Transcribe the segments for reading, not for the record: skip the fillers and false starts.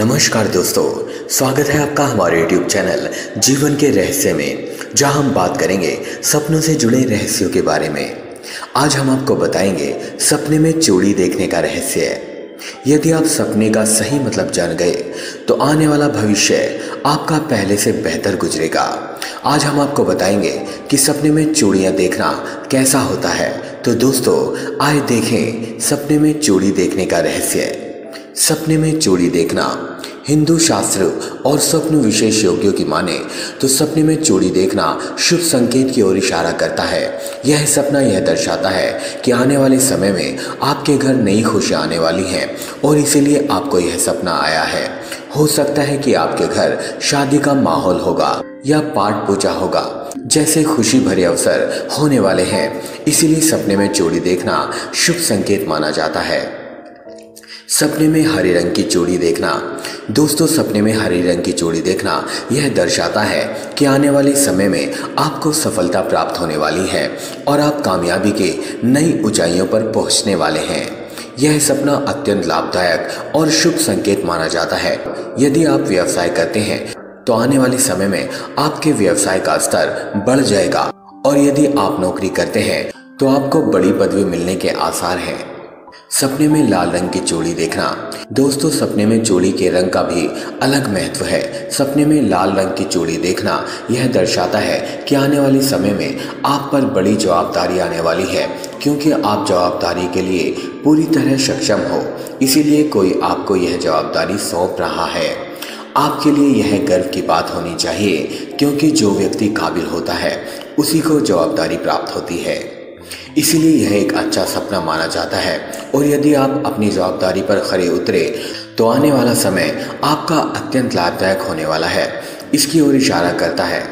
नमस्कार दोस्तों, स्वागत है आपका हमारे YouTube चैनल जीवन के रहस्य में, जहां हम बात करेंगे सपनों से जुड़े रहस्यों के बारे में। आज हम आपको बताएंगे सपने में चूड़ी देखने का रहस्य। यदि आप सपने का सही मतलब जान गए तो आने वाला भविष्य आपका पहले से बेहतर गुजरेगा। आज हम आपको बताएंगे कि सपने में चूड़ियाँ देखना कैसा होता है। तो दोस्तों आए देखें सपने में चूड़ी देखने का रहस्य। सपने में चूड़ी देखना हिंदू शास्त्र और स्वप्न विशेष योगियों की माने तो सपने में चूड़ी देखना शुभ संकेत की ओर इशारा करता है। यह सपना यह दर्शाता है कि आने वाले समय में आपके घर नई खुशियां आने वाली हैं और इसीलिए आपको यह सपना आया है। हो सकता है कि आपके घर शादी का माहौल होगा या पाठ पूजा होगा जैसे खुशी भरे अवसर होने वाले हैं, इसीलिए सपने में चूड़ी देखना शुभ संकेत माना जाता है। सपने में हरे रंग की चूड़ी देखना। दोस्तों सपने में हरे रंग की चूड़ी देखना यह दर्शाता है कि आने वाले समय में आपको सफलता प्राप्त होने वाली है और आप कामयाबी के नई ऊंचाइयों पर पहुंचने वाले हैं। यह सपना अत्यंत लाभदायक और शुभ संकेत माना जाता है। यदि आप व्यवसाय करते हैं तो आने वाले समय में आपके व्यवसाय का स्तर बढ़ जाएगा और यदि आप नौकरी करते हैं तो आपको बड़ी पदवी मिलने के आसार हैं। सपने में लाल रंग की चूड़ी देखना। दोस्तों सपने में चूड़ी के रंग का भी अलग महत्व है। सपने में लाल रंग की चूड़ी देखना यह दर्शाता है कि आने वाले समय में आप पर बड़ी जवाबदारी आने वाली है, क्योंकि आप जवाबदारी के लिए पूरी तरह सक्षम हो, इसीलिए कोई आपको यह जवाबदारी सौंप रहा है। आपके लिए यह गर्व की बात होनी चाहिए, क्योंकि जो व्यक्ति काबिल होता है उसी को जवाबदारी प्राप्त होती है। इसीलिए यह एक अच्छा सपना माना जाता है और यदि आप अपनी जवाबदारी पर खरे उतरे तो आने वाला समय आपका अत्यंत लाभदायक होने वाला है, इसकी ओर इशारा करता है।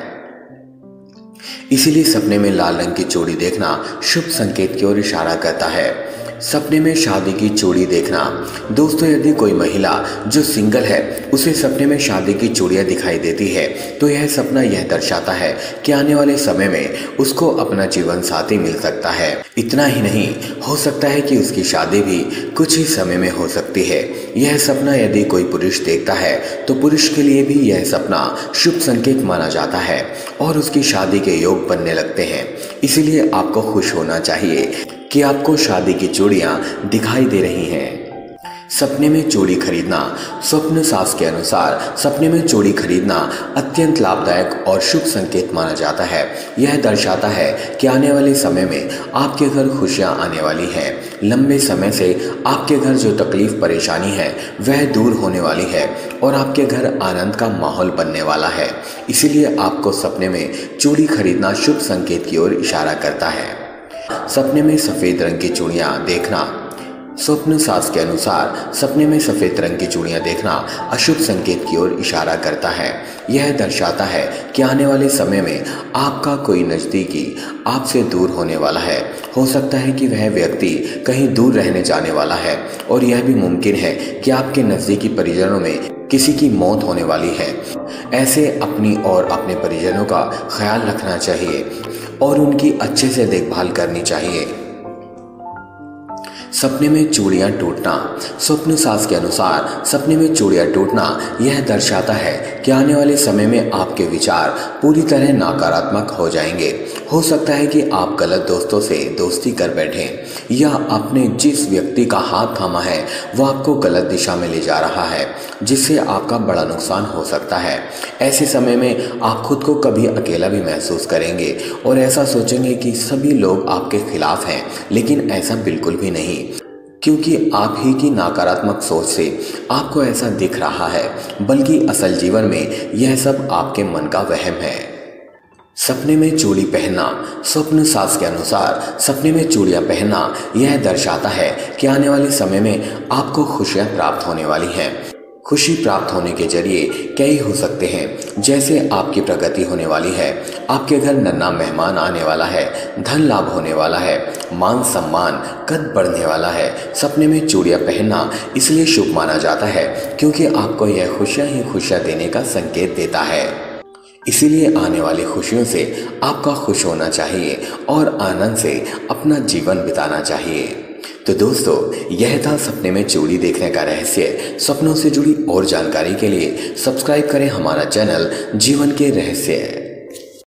इसीलिए सपने में लाल रंग की चूड़ी देखना शुभ संकेत की ओर इशारा करता है। सपने में शादी की चूड़ी देखना। दोस्तों यदि कोई महिला जो सिंगल है उसे सपने में शादी की चूड़ियाँ दिखाई देती है तो यह सपना यह दर्शाता है कि आने वाले समय में उसको अपना जीवन साथी मिल सकता है। इतना ही नहीं, हो सकता है कि उसकी शादी भी कुछ ही समय में हो सकती है। यह सपना यदि कोई पुरुष देखता है तो पुरुष के लिए भी यह सपना शुभ संकेत माना जाता है और उसकी शादी के योग बनने लगते हैं। इसीलिए आपको खुश होना चाहिए कि आपको शादी की चूड़ियां दिखाई दे रही हैं। सपने में चूड़ी खरीदना। स्वप्न शास्त्र के अनुसार सपने में चूड़ी खरीदना अत्यंत लाभदायक और शुभ संकेत माना जाता है। यह दर्शाता है कि आने वाले समय में आपके घर खुशियां आने वाली हैं। लंबे समय से आपके घर जो तकलीफ परेशानी है वह दूर होने वाली है और आपके घर आनंद का माहौल बनने वाला है। इसीलिए आपको सपने में चूड़ी खरीदना शुभ संकेत की ओर इशारा करता है। सपने में सफेद रंग की चूड़ियाँ देखना। स्वप्न शास्त्र के अनुसार सपने में सफेद रंग की चूड़ियाँ देखना अशुभ संकेत की ओर इशारा करता है। यह दर्शाता है कि आने वाले समय में आपका कोई नज़दीकी आपसे दूर होने वाला है। हो सकता है कि वह व्यक्ति कहीं दूर रहने जाने वाला है और यह भी मुमकिन है कि आपके नज़दीकी परिजनों में किसी की मौत होने वाली है। ऐसे अपनी और अपने परिजनों का ख्याल रखना चाहिए और उनकी अच्छे से देखभाल करनी चाहिए। सपने में चूड़ियाँ टूटना। स्वप्न शास्त्र के अनुसार सपने में चूड़ियाँ टूटना यह दर्शाता है कि आने वाले समय में आपके विचार पूरी तरह नकारात्मक हो जाएंगे। हो सकता है कि आप गलत दोस्तों से दोस्ती कर बैठें या आपने जिस व्यक्ति का हाथ थामा है वह आपको गलत दिशा में ले जा रहा है, जिससे आपका बड़ा नुकसान हो सकता है। ऐसे समय में आप खुद को कभी अकेला भी महसूस करेंगे और ऐसा सोचेंगे कि सभी लोग आपके खिलाफ हैं, लेकिन ऐसा बिल्कुल भी नहीं, क्योंकि आप ही की नकारात्मक सोच से आपको ऐसा दिख रहा है, बल्कि असल जीवन में यह सब आपके मन का वहम है। सपने में चूड़ी पहनना। स्वप्न शास्त्र के अनुसार सपने में चूड़ियाँ पहनना यह दर्शाता है कि आने वाले समय में आपको खुशियाँ प्राप्त होने वाली हैं। खुशी प्राप्त होने के जरिए कई हो सकते हैं, जैसे आपकी प्रगति होने वाली है, आपके घर नन्हा मेहमान आने वाला है, धन लाभ होने वाला है, मान सम्मान कद बढ़ने वाला है। सपने में चूड़ियाँ पहनना इसलिए शुभ माना जाता है क्योंकि आपको यह खुशियाँ ही खुशियाँ देने का संकेत देता है। इसीलिए आने वाली खुशियों से आपका खुश होना चाहिए और आनंद से अपना जीवन बिताना चाहिए। तो दोस्तों, यह था सपने में चूड़ी देखने का रहस्य। सपनों से जुड़ी और जानकारी के लिए सब्सक्राइब करें हमारा चैनल जीवन के रहस्य।